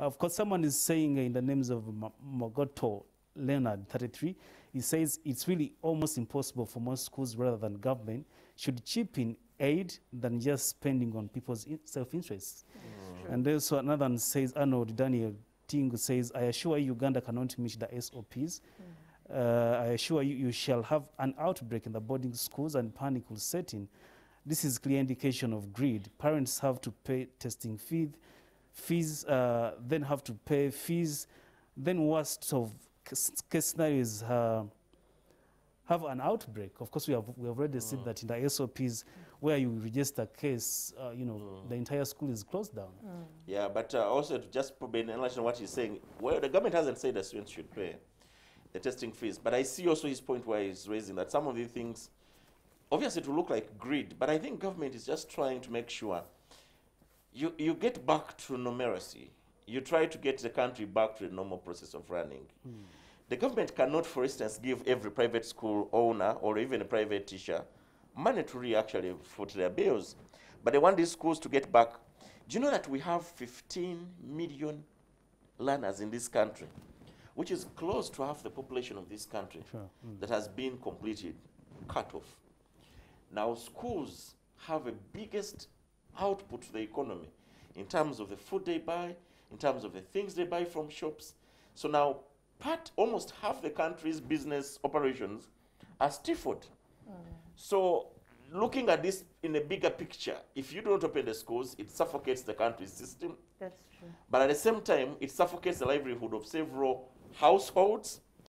Of course, someone is saying in the names of Mogoto Leonard, 33, he says it's really almost impossible for most schools rather than government should chip in aid than just spending on people's self-interests. And also another one says, Arnold Daniel Tingu says, I assure you Uganda cannot meet the SOPs. I assure you, you shall have an outbreak in the boarding schools and panic will set in. This is clear indication of greed. Parents have to pay testing fees, then have to pay fees. Then worst of case scenarios have an outbreak. Of course, we have already said that in the SOPs, where you register a case, you know, the entire school is closed down. Yeah, but also to just probably analyze what he's saying, well, the government hasn't said that students should pay the testing fees, but I see also his point where he's raising that some of the things, obviously it will look like greed, but I think government is just trying to make sure you get back to numeracy. You try to get the country back to the normal process of running. The government cannot, for instance, give every private school owner or even a private teacher money to actually foot their bills. But they want these schools to get back. Do you know that we have 15 million learners in this country, which is close to half the population of this country that has been completed, cut off? Now schools have a biggest output to the economy in terms of the food they buy, in terms of the things they buy from shops. So now almost half the country's business operations are stifled. So looking at this in a bigger picture, if you don't open the schools, it suffocates the country's system. That's true. But at the same time, it suffocates the livelihood of several households